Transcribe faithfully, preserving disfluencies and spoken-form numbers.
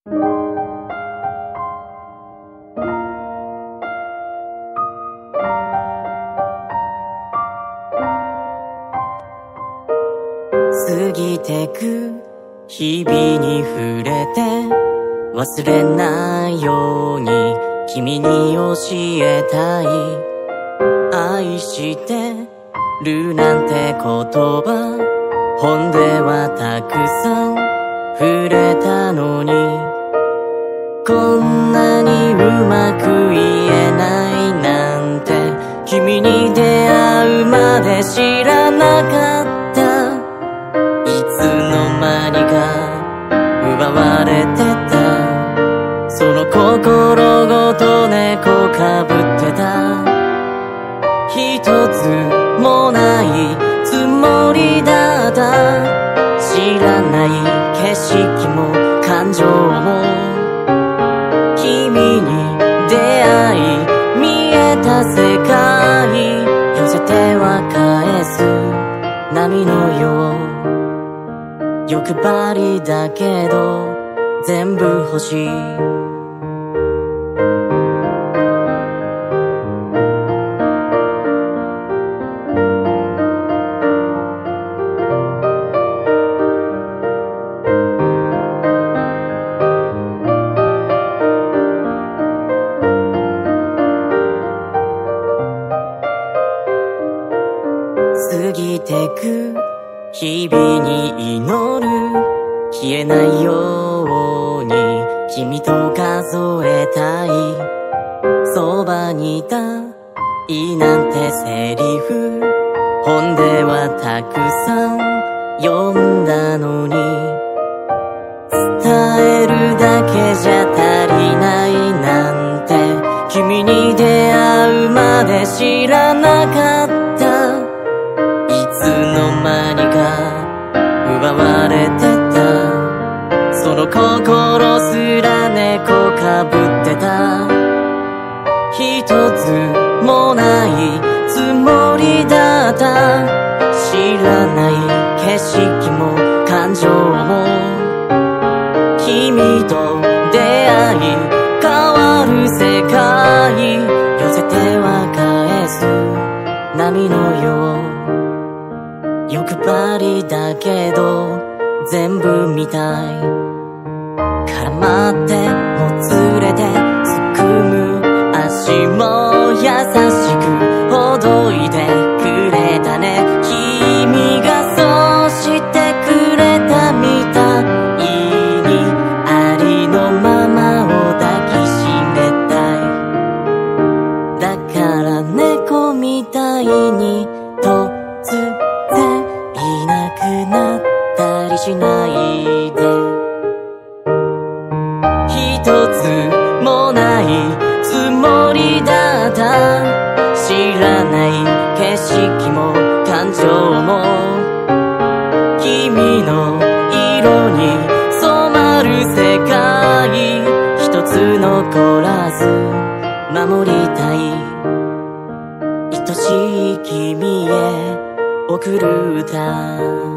過ぎてく日々に触れて忘れないように君に教えたい。愛してるなんて言葉本ではたくさん触れたのに、こんなにうまく言えないなんて君に出会うまで知らなかった。いつの間にか奪われてた、その心ごと猫かぶってた。一つもないつもりだった。知らない景色も感情も君に出会い見えた世界、寄せては返す波のよう。欲張りだけど全部欲しい。過ぎてく日々に祈る、消えないように君と数えたい。そばにいたいなんてセリフ本ではたくさん読んだのに、伝えるだけじゃ足りないなんて君に出会うまで知らなかった。いつの間にか奪われてた、その心すら猫かぶってた。一つもないつもりだった。知らない景色も感情も君と出会い変わる世界、寄せては返す波のよう。欲張りだけど全部見たい。絡まってもつれてすくむ足も優しくほどいてくれたね。君がそうしてくれたみたいにありのままを抱きしめたい。だから猫みたいに突然いなくなったりしないで。一つもないつもりだった。知らない景色も感情も君の色に染まる世界、一つ残らず守りたい。愛しい君へ送る歌。